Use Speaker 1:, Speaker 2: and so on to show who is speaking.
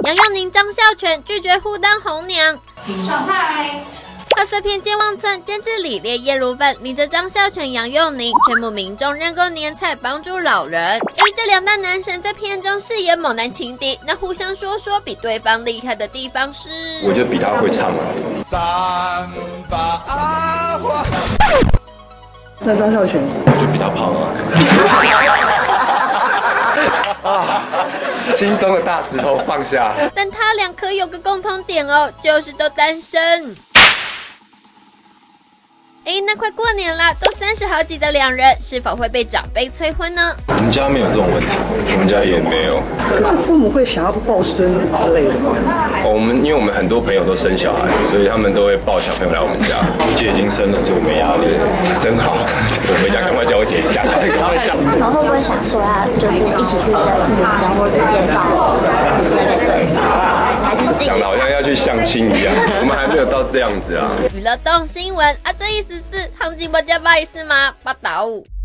Speaker 1: 杨佑宁、张孝全拒绝互当红娘，
Speaker 2: 请上菜。
Speaker 1: 贺岁片健忘村监制李烈、叶如芬领着张孝全、杨佑宁，全部民众认购年菜帮助老人。至于这两大男神在片中饰演猛男情敌，那互相说比对方厉害的地方是，
Speaker 3: 我觉得比他会唱啊。
Speaker 4: 三把阿花。
Speaker 5: 那张孝全，
Speaker 3: 我就比他胖啊。心中的大石头放下。
Speaker 1: 但他俩可有个共同点哦，就是都单身。那快过年了，都30好几的两人，是否会被长辈催婚呢？
Speaker 3: 我们家没有这种问题，我们家也没有。
Speaker 5: 可是父母会想要抱孙子之类的吗？
Speaker 3: 因为我们很多朋友都生小孩，所以他们都会抱小朋友来我们家。我姐已经生了，所以我没压力，真好。我回家赶快叫我姐讲，赶快讲。
Speaker 6: 他们会不会想说要就是一起去认识女生，或者介绍女生给对方，还是自己？
Speaker 3: 讲的好像要去相亲一样，我们还没有到这样子啊。
Speaker 1: 娱乐动新闻啊，这意思是行情不加不好意思吗？报道。